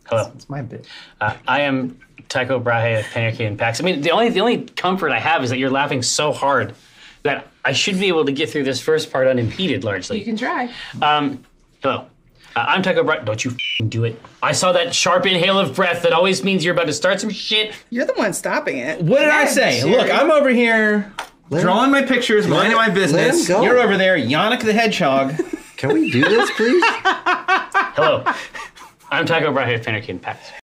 Hello. It's my bit. I am Tycho Brahe of Panarchy and Pax. I mean, the only comfort I have is that you're laughing so hard that I should be able to get through this first part unimpeded, largely. You can try. Hello. I'm Tycho Brahe. Don't you do it. I saw that sharp inhale of breath that always means you're about to start some shit. You're the one stopping it. What did I say? Jerry. Look, I'm over here drawing my pictures, minding my business. go. You're over there, Yannick the Hedgehog. Can we do this, please? Hello. I'm Tycho Brahe of Panarchy and Pax.